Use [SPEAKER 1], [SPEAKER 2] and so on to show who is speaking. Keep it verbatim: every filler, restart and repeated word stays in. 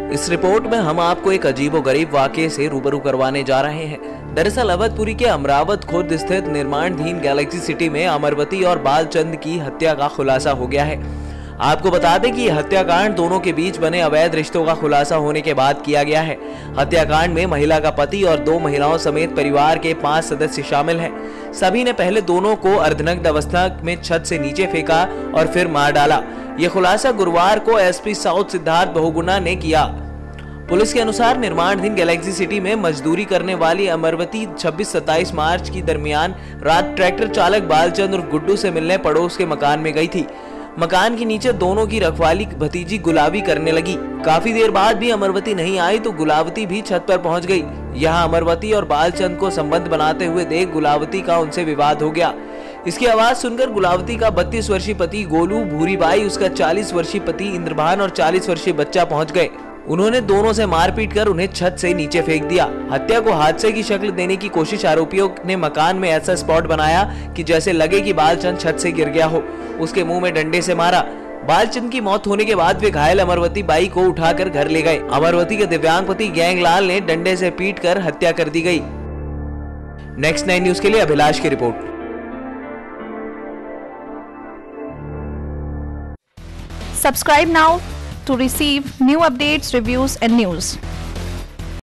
[SPEAKER 1] इस रिपोर्ट में हम आपको एक अजीबोगरीब वाकये से रूबरू करवाने जा रहे हैं। दरअसल अवधपुरी के अमरावत खुर्द स्थित निर्माणाधीन गैलेक्सी सिटी में अमरवती और बालचंद की हत्या का खुलासा हो गया है। आपको बता दें कि यह हत्याकांड दोनों के बीच बने अवैध रिश्तों का खुलासा होने के बाद किया गया है। हत्याकांड में महिला का पति और दो महिलाओं समेत परिवार के पांच सदस्य शामिल हैं। सभी ने पहले दोनों को अर्धनग्न अवस्था में छत से नीचे फेंका और फिर मार डाला। यह खुलासा गुरुवार को एसपी साउथ सिद्धार्थ बहुगुणा ने किया। पुलिस के अनुसार निर्माणाधीन गैलेक्सी सिटी में मजदूरी करने वाली अमरवती छब्बीस सत्ताईस मार्च की दरमियान रात ट्रैक्टर चालक बालचंद और गुड्डू से मिलने पड़ोस के मकान में गई थी। मकान के नीचे दोनों की रखवाली भतीजी गुलाबी करने लगी। काफी देर बाद भी अमरवती नहीं आई तो गुलावती भी छत पर पहुंच गई। यहाँ अमरवती और बालचंद को संबंध बनाते हुए देख गुलावती का उनसे विवाद हो गया। इसकी आवाज सुनकर गुलावती का बत्तीस वर्षीय पति गोलू, भूरीबाई उसका चालीस वर्षीय पति इंद्रभान और चालीस वर्षीय बच्चा पहुंच गए। उन्होंने दोनों से मारपीट कर उन्हें छत से नीचे फेंक दिया। हत्या को हादसे की शक्ल देने की कोशिश आरोपियों ने मकान में ऐसा स्पॉट बनाया कि जैसे लगे कि बालचंद छत से गिर गया हो। उसके मुंह में डंडे से मारा। बालचंद की मौत होने के बाद वे घायल अमरवती बाई को उठाकर घर ले गए। अमरवती के दिव्यांग पति गैंगलाल ने डंडे से पीट कर हत्या कर दी गई। नेक्स्ट नाइन न्यूज के लिए अभिलाष की report.
[SPEAKER 2] Subscribe now to receive new updates, reviews and news.